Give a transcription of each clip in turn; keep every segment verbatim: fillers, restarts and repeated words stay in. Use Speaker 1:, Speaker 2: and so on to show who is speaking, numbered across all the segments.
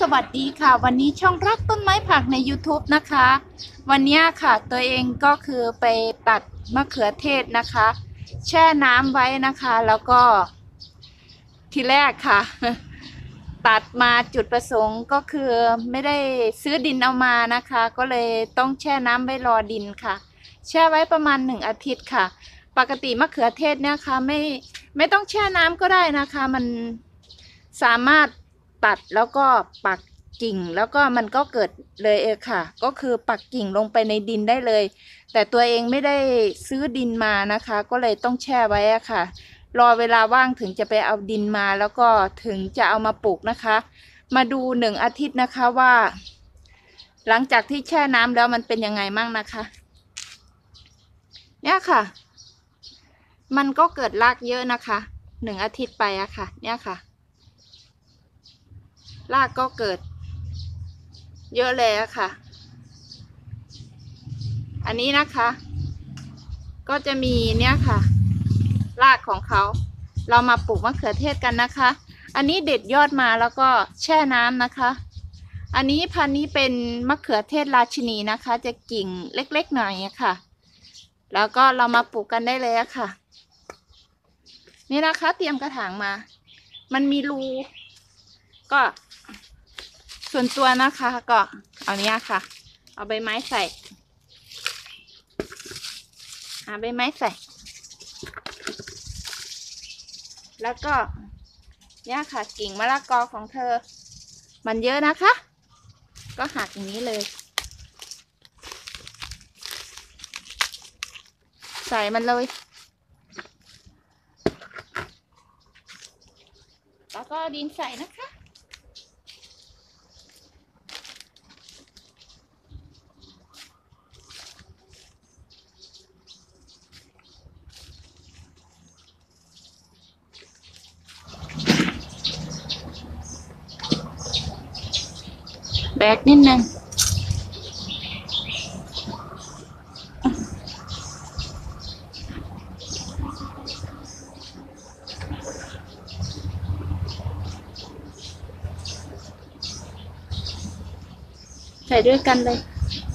Speaker 1: สวัสดีค่ะวันนี้ช่องรักต้นไม้ผักใน ยูทูบ นะคะวันนี้ค่ะตัวเองก็คือไปตัดมะเขือเทศนะคะแช่น้ำไว้นะคะแล้วก็ทีแรกค่ะตัดมาจุดประสงค์ก็คือไม่ได้ซื้อดินเอามานะคะก็เลยต้องแช่น้ำไว้รอดินค่ะแช่ไว้ประมาณหนึ่งอาทิตย์ค่ะปกติมะเขือเทศเนี่ยค่ะไม่ไม่ต้องแช่น้ำก็ได้นะคะมันสามารถตัดแล้วก็ปักกิ่งแล้วก็มันก็เกิดเลยเองค่ะก็คือปักกิ่งลงไปในดินได้เลยแต่ตัวเองไม่ได้ซื้อดินมานะคะก็เลยต้องแช่ไว้อะค่ะรอเวลาว่างถึงจะไปเอาดินมาแล้วก็ถึงจะเอามาปลูกนะคะมาดูหนึ่งอาทิตย์นะคะว่าหลังจากที่แช่น้ำแล้วมันเป็นยังไงมั่งนะคะเนี่ยค่ะมันก็เกิดรากเยอะนะคะหนึ่งอาทิตย์ไปอะค่ะเนี่ยค่ะรากก็เกิดเยอะเลยอะค่ะอันนี้นะคะก็จะมีเนี่ยค่ะรากของเขาเรามาปลูกมะเขือเทศกันนะคะอันนี้เด็ดยอดมาแล้วก็แช่น้ำนะคะอันนี้พันธุ์นี้เป็นมะเขือเทศราชินีนะคะจะกิ่งเล็กๆหน่อยค่ะแล้วก็เรามาปลูกกันได้เลยอะค่ะนี่นะคะเตรียมกระถางมามันมีรูก็ส่วนตัวนะคะก็เอาเนี้ยค่ะเอาใบไม้ใส่หาใบไม้ใส่แล้วก็เนี่ยค่ะกิ่งมะละกอของเธอมันเยอะนะคะก็หักอย่างนี้เลยใส่มันเลยแล้วก็ดินใส่นะคะแบกนิดนึงใส่ด้วยกันเลย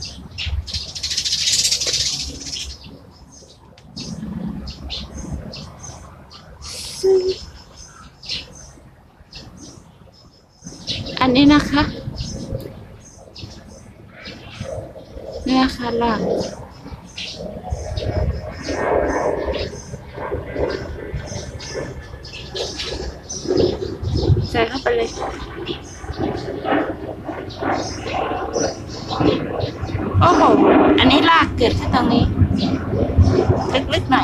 Speaker 1: อันนี้นะคะเนี่ยค่ะล่ะใส่เข้าไปเลยโอ้โหอันนี้รากเกิดที่ตรงนี้ลึกๆหน่อย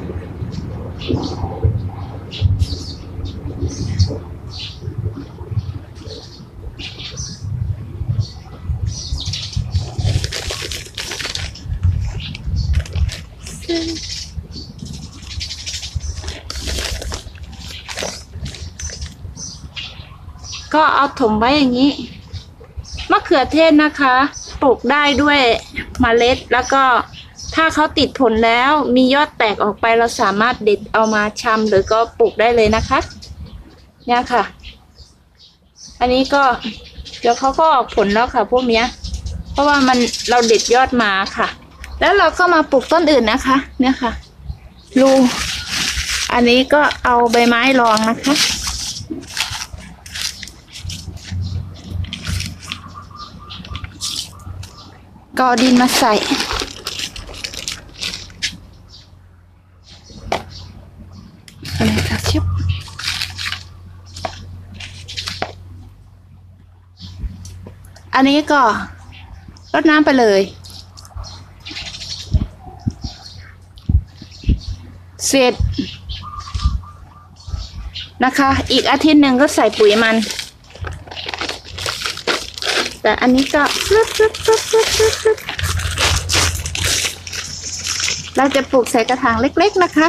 Speaker 1: ก็เอาถมไว้อย่างนี้มะเขือเทศนะคะปลูกได้ด้วยเมล็ดแล้วก็ถ้าเขาติดผลแล้วมียอดแตกออกไปเราสามารถเด็ดเอามาชำหรือก็ปลูกได้เลยนะคะเนี่ยค่ะอันนี้ก็เดี๋ยวเขาก็ออกผลแล้วค่ะพวกเนี้ยเพราะว่ามันเราเด็ดยอดมาค่ะแล้วเราก็มาปลูกต้นอื่นนะคะเนี่ยค่ะลูอันนี้ก็เอาใบไม้รองนะคะก็ดินมาใส่อะไรคะชิบอันนี้ก็รดน้ำไปเลยเสร็จนะคะอีกอาทิตย์หนึ่งก็ใส่ปุ๋ยมันแต่อันนี้ก็ปึ๊บปึ๊บปึ๊บปึ๊บปึ๊บปึ๊บเราจะปลูกใส่กระถางเล็กๆนะคะ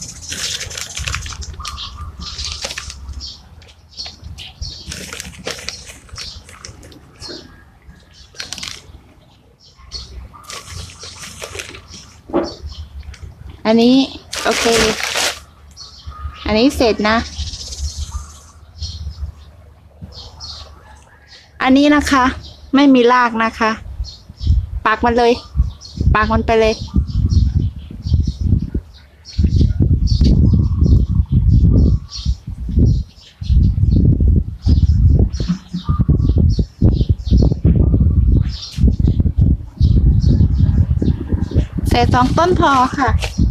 Speaker 1: อันนี้โอเคอันนี้เสร็จนะ อัอันนี้นะคะไม่มีรากนะคะปากมันเลยปากมันไปเลยใส่สองต้นพอค่ะ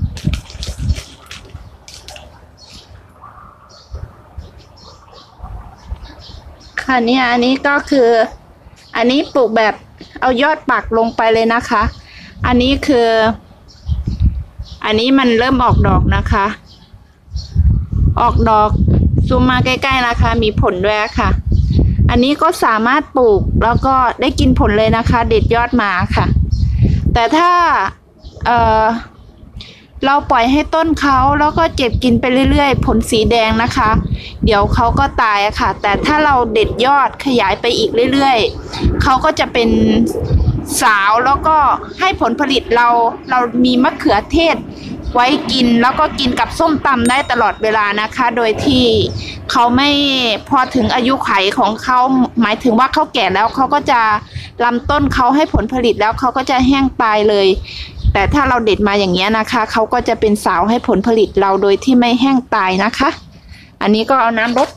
Speaker 1: ค่ะเนี่ยอันนี้ก็คืออันนี้ปลูกแบบเอายอดปักลงไปเลยนะคะอันนี้คืออันนี้มันเริ่มออกดอกนะคะออกดอกซูมมาใกล้ๆนะคะมีผลด้วยค่ะอันนี้ก็สามารถปลูกแล้วก็ได้กินผลเลยนะคะเด็ดยอดมาค่ะแต่ถ้าเอ่อเราปล่อยให้ต้นเขาแล้วก็เก็บกินไปเรื่อยๆผลสีแดงนะคะเดี๋ยวเขาก็ตายอะค่ะแต่ถ้าเราเด็ดยอดขยายไปอีกเรื่อยๆเขาก็จะเป็นสาวแล้วก็ให้ผลผลิตเราเรามีมะเขือเทศไว้กินแล้วก็กินกับส้มตำได้ตลอดเวลานะคะโดยที่เขาไม่พอถึงอายุไขของเขาหมายถึงว่าเขาแก่แล้วเขาก็จะลำต้นเขาให้ผลผลิตแล้วเขาก็จะแห้งตายเลยแต่ถ้าเราเด็ดมาอย่างเงี้ยนะคะเขาก็จะเป็นสาวให้ผลผลิตเราโดยที่ไม่แห้งตายนะคะอันนี้ก็เอาน้ำรด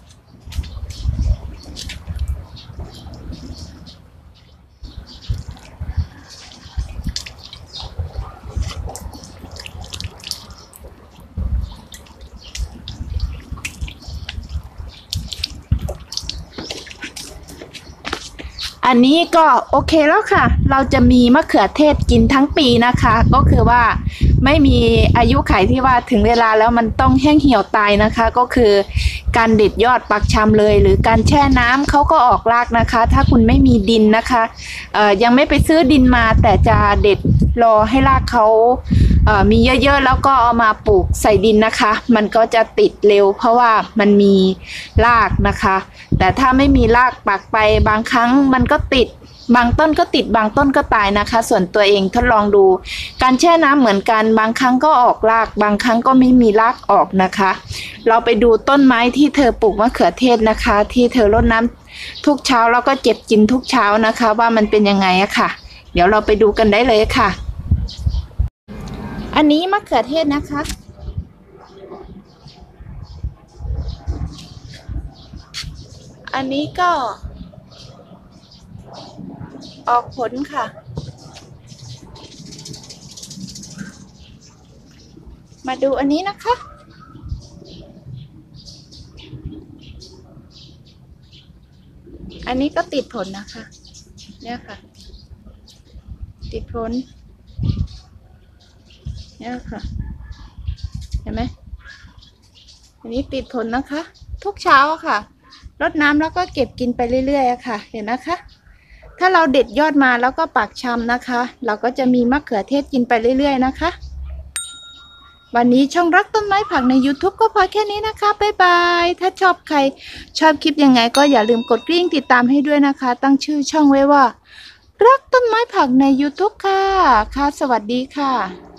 Speaker 1: อันนี้ก็โอเคแล้วค่ะเราจะมีมะเขือเทศกินทั้งปีนะคะก็คือว่าไม่มีอายุไขที่ว่าถึงเวลาแล้วมันต้องแห้งเหี่ยวตายนะคะก็คือการเด็ดยอดปักชำเลยหรือการแช่น้ำเขาก็ออกรากนะคะถ้าคุณไม่มีดินนะคะเอ่อยังไม่ไปซื้อดินมาแต่จะเด็ดรอให้รากเขาเอ่อมีเยอะๆแล้วก็เอามาปลูกใส่ดินนะคะมันก็จะติดเร็วเพราะว่ามันมีรากนะคะแต่ถ้าไม่มีรากปักไปบางครั้งมันก็ติดบางต้นก็ติดบางต้นก็ตายนะคะส่วนตัวเองทดลองดูการแช่น้ำเหมือนกันบางครั้งก็ออกรากบางครั้งก็ไม่มีรากออกนะคะเราไปดูต้นไม้ที่เธอปลูกมะเขือเทศนะคะที่เธอรดน้ำทุกเช้าแล้วก็เก็บกินทุกเช้านะคะว่ามันเป็นยังไงอะค่ะเดี๋ยวเราไปดูกันได้เลยค่ะอันนี้มะเขือเทศนะคะอันนี้ก็ออกผลค่ะมาดูอันนี้นะคะอันนี้ก็ติดผลนะคะเนี่ยค่ะติดผลเนี่ยค่ะเห็นไหมอันนี้ติดผลนะคะทุกเช้าค่ะรดน้ำแล้วก็เก็บกินไปเรื่อยๆค่ะเห็นนะคะถ้าเราเด็ดยอดมาแล้วก็ปักชำนะคะเราก็จะมีมะเขือเทศกินไปเรื่อยๆนะคะวันนี้ช่องรักต้นไม้ผักใน ยูทูบ ก็พอแค่นี้นะคะบ๊ายบายถ้าชอบใครชอบคลิปยังไงก็อย่าลืมกดกริ่งติดตามให้ด้วยนะคะตั้งชื่อช่องไว้ว่ารักต้นไม้ผักใน ยูทูบ ค่ะค่ะสวัสดีค่ะ